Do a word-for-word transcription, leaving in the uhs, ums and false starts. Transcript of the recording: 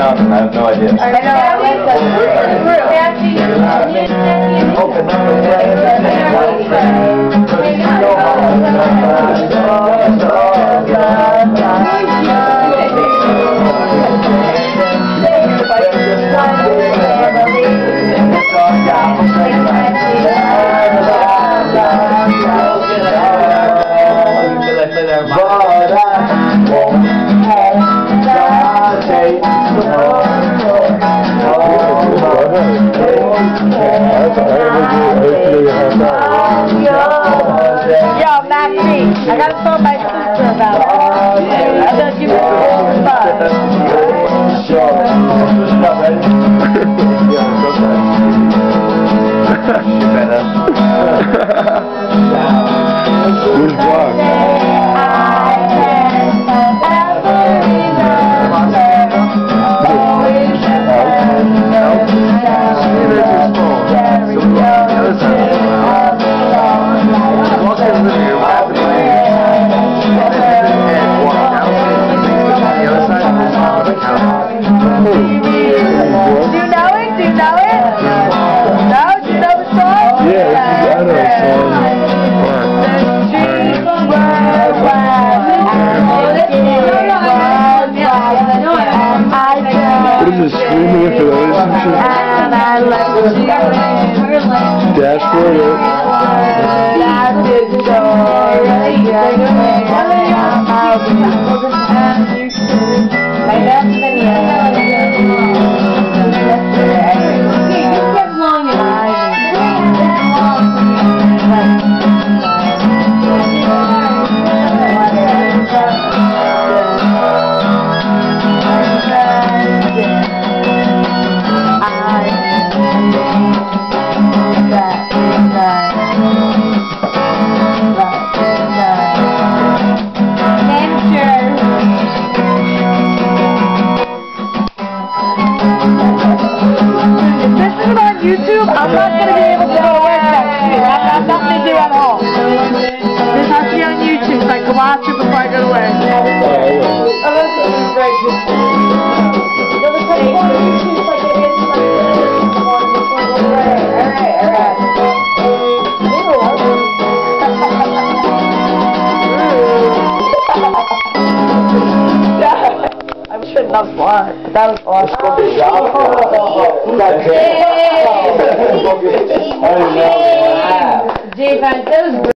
mountain. I have no idea. I know. Open up Yo, Maxie, I gotta tell my sister about it. I said you were all fun. Who's blocked? Screaming for those and shit. And I left you Dashboard, yeah. That's it, story. My best video. YouTube, I'm not going to be able to go to work next week. I've got nothing to do at home. This has to be on YouTube so I can watch it before I go to work. I shouldn't have fun, but that was awesome. Jay, that was